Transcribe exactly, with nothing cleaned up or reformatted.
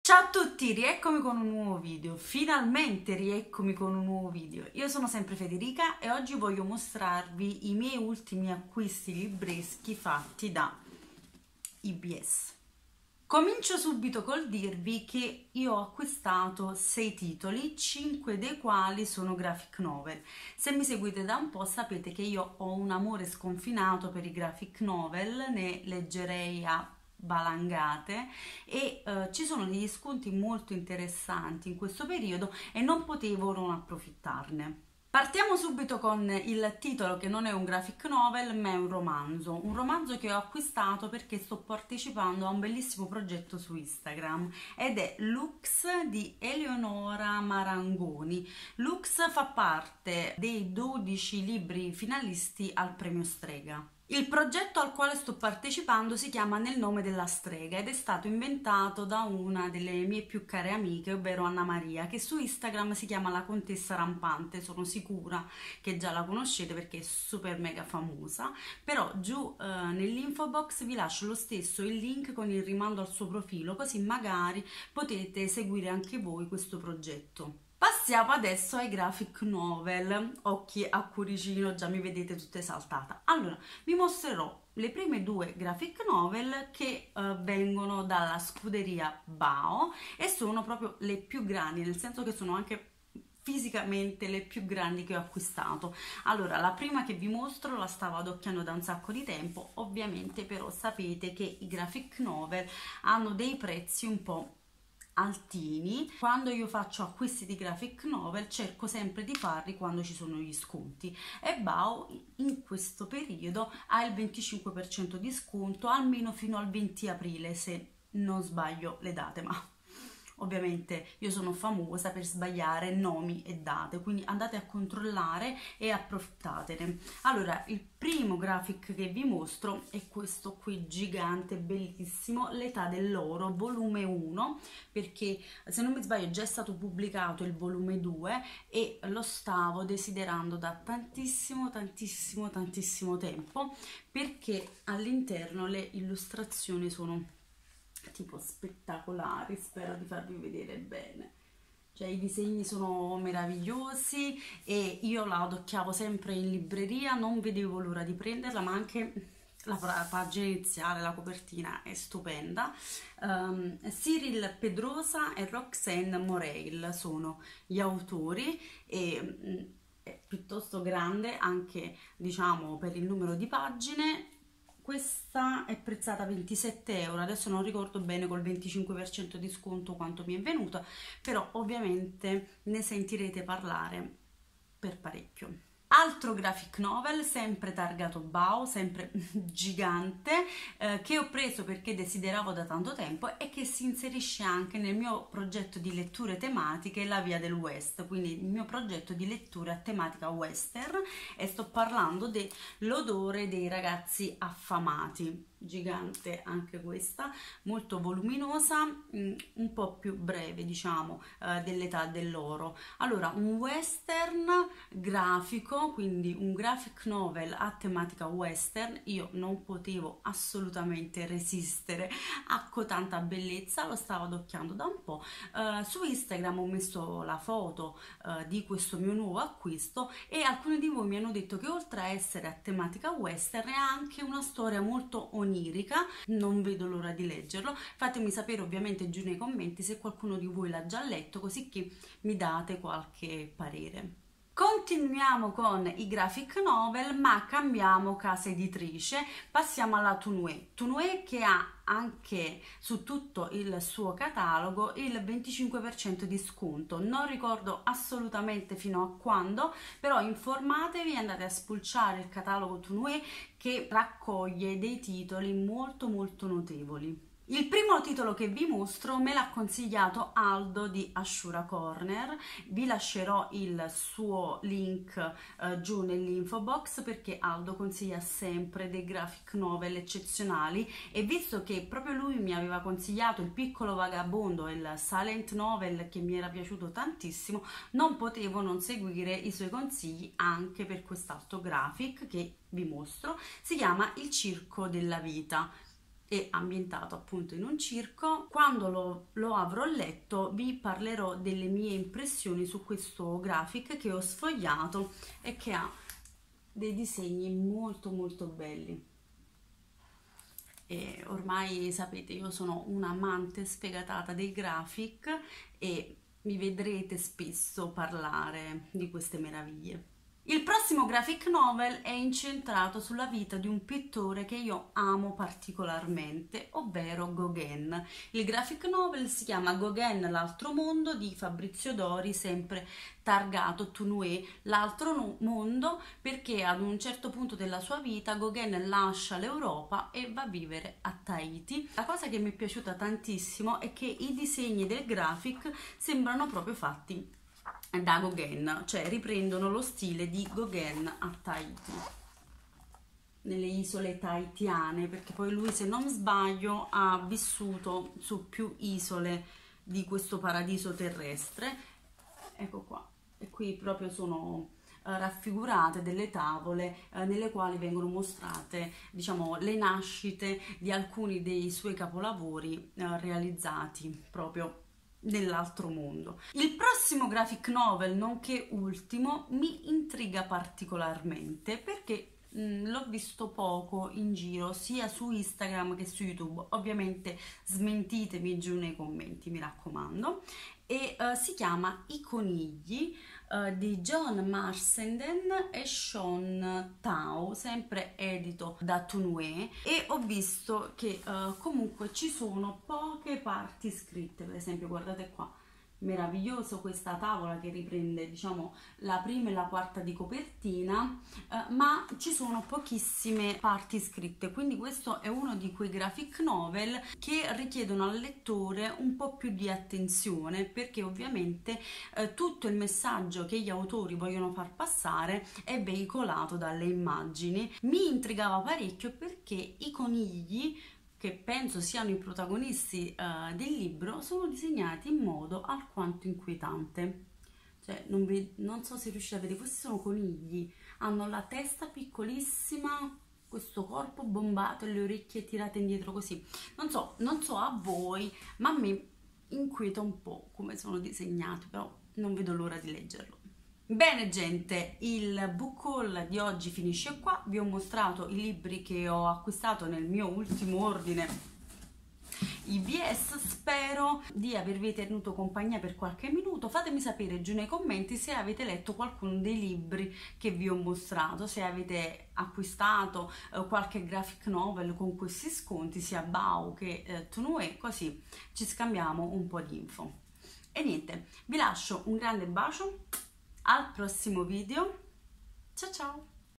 Ciao a tutti, rieccomi con un nuovo video, finalmente rieccomi con un nuovo video. Io sono sempre Federica e oggi voglio mostrarvi i miei ultimi acquisti libreschi fatti da I B S. Comincio subito col dirvi che io ho acquistato sei titoli, cinque dei quali sono graphic novel. Se mi seguite da un po' sapete che io ho un amore sconfinato per i graphic novel, ne leggerei a valangate e eh, ci sono degli sconti molto interessanti in questo periodo e non potevo non approfittarne. Partiamo subito con il titolo, che non è un graphic novel ma è un romanzo, un romanzo che ho acquistato perché sto partecipando a un bellissimo progetto su Instagram ed è Lux di Eleonora Marangoni. Lux fa parte dei dodici libri finalisti al premio Strega. Il progetto al quale sto partecipando si chiama Nel nome della strega ed è stato inventato da una delle mie più care amiche, ovvero Anna Maria, che su Instagram si chiama La Contessa Rampante. Sono sicura che già la conoscete perché è super mega famosa, però giù eh, nell'info box vi lascio lo stesso il link con il rimando al suo profilo, così magari potete seguire anche voi questo progetto. Passiamo adesso ai graphic novel, occhi a cuoricino, già mi vedete tutta esaltata. Allora, vi mostrerò le prime due graphic novel che uh, vengono dalla scuderia Bao e sono proprio le più grandi, nel senso che sono anche fisicamente le più grandi che ho acquistato. Allora, la prima che vi mostro la stavo adocchiando da un sacco di tempo, ovviamente però sapete che i graphic novel hanno dei prezzi un po' altini. Quando io faccio acquisti di graphic novel cerco sempre di farli quando ci sono gli sconti e Bao in questo periodo ha il venticinque per cento di sconto almeno fino al venti aprile, se non sbaglio le date, ma ovviamente io sono famosa per sbagliare nomi e date, quindi andate a controllare e approfittatene. Allora, il primo graphic che vi mostro è questo qui gigante, bellissimo, L'età dell'oro, volume uno, perché se non mi sbaglio già è stato pubblicato il volume due e lo stavo desiderando da tantissimo tantissimo tantissimo tempo, perché all'interno le illustrazioni sono tipo spettacolari, spero di farvi vedere bene. Cioè i disegni sono meravigliosi e io la adocchiavo sempre in libreria, non vedevo l'ora di prenderla, ma anche la pagina iniziale, la copertina è stupenda. um, Cyril Pedrosa e Roxane Moreil sono gli autori e mh, è piuttosto grande anche, diciamo, per il numero di pagine. Questa è prezzata ventisette euro, adesso non ricordo bene col venticinque per cento di sconto quanto mi è venuta, però ovviamente ne sentirete parlare per parecchio. Altro graphic novel, sempre targato Bao, sempre gigante, eh, che ho preso perché desideravo da tanto tempo e che si inserisce anche nel mio progetto di letture tematiche La Via del West, quindi il mio progetto di lettura a tematica western, e sto parlando dell'odore dei ragazzi affamati. Gigante anche questa, molto voluminosa, un po' più breve, diciamo, eh, dell'età dell'oro. Allora, un western grafico, quindi un graphic novel a tematica western. Io non potevo assolutamente resistere a cotanta bellezza, lo stavo adocchiando da un po'. Eh, su Instagram ho messo la foto eh, di questo mio nuovo acquisto e alcuni di voi mi hanno detto che oltre a essere a tematica western è anche una storia molto onirica. Non vedo l'ora di leggerlo, fatemi sapere ovviamente giù nei commenti se qualcuno di voi l'ha già letto, così che mi date qualche parere. Continuiamo con i graphic novel, ma cambiamo casa editrice, passiamo alla Tounoué. Tounoué che ha anche su tutto il suo catalogo il venticinque per cento di sconto, non ricordo assolutamente fino a quando, però informatevi, andate a spulciare il catalogo Tounoué che raccoglie dei titoli molto molto notevoli. Il primo titolo che vi mostro me l'ha consigliato Aldo di Ashura Corner, vi lascerò il suo link eh, giù nell'info box perché Aldo consiglia sempre dei graphic novel eccezionali e visto che proprio lui mi aveva consigliato Il piccolo vagabondo e il silent novel che mi era piaciuto tantissimo, non potevo non seguire i suoi consigli anche per quest'altro graphic che vi mostro. Si chiama Il circo della vita. è ambientato appunto in un circo. Quando lo, lo avrò letto vi parlerò delle mie impressioni su questo graphic che ho sfogliato e che ha dei disegni molto molto belli. E ormai sapete, io sono un'amante sfegatata dei graphic e mi vedrete spesso parlare di queste meraviglie. Il prossimo graphic novel è incentrato sulla vita di un pittore che io amo particolarmente, ovvero Gauguin. Il graphic novel si chiama Gauguin, l'altro mondo di Fabrizio Dori, sempre targato Tourneur, l'altro mondo, perché ad un certo punto della sua vita Gauguin lascia l'Europa e va a vivere a Tahiti. La cosa che mi è piaciuta tantissimo è che i disegni del graphic sembrano proprio fatti da Gauguin, cioè riprendono lo stile di Gauguin a Tahiti, nelle isole tahitiane, perché poi lui, se non sbaglio, ha vissuto su più isole di questo paradiso terrestre. Ecco qua, e qui proprio sono eh, raffigurate delle tavole eh, nelle quali vengono mostrate, diciamo, le nascite di alcuni dei suoi capolavori eh, realizzati proprio nell'altro mondo. Il prossimo graphic novel, nonché ultimo, mi intriga particolarmente perché l'ho visto poco in giro sia su Instagram che su YouTube. Ovviamente smentitemi giù nei commenti, mi raccomando. E uh, si chiama I conigli uh, di John Marsenden e Sean Tao, sempre edito da Tourneur, e ho visto che uh, comunque ci sono poche parti scritte. Per esempio, guardate qua, meraviglioso questa tavola che riprende, diciamo, la prima e la quarta di copertina, eh, ma ci sono pochissime parti scritte, quindi questo è uno di quei graphic novel che richiedono al lettore un po' più di attenzione, perché ovviamente eh, tutto il messaggio che gli autori vogliono far passare è veicolato dalle immagini. Mi intrigava parecchio perché i conigli, che penso siano i protagonisti uh, del libro, sono disegnati in modo alquanto inquietante. Cioè, non, vi, non so se riuscite a vedere, questi sono conigli, hanno la testa piccolissima, questo corpo bombato e le orecchie tirate indietro così. Non so, non so a voi, ma a me inquieta un po' come sono disegnati, però non vedo l'ora di leggerlo. Bene gente, il book haul di oggi finisce qua. Vi ho mostrato i libri che ho acquistato nel mio ultimo ordine I B S. Spero di avervi tenuto compagnia per qualche minuto. Fatemi sapere giù nei commenti se avete letto qualcuno dei libri che vi ho mostrato, se avete acquistato eh, qualche graphic novel con questi sconti sia Bao che eh, Tourneur, così ci scambiamo un po' di info. E niente, vi lascio un grande bacio, al prossimo video, ciao ciao!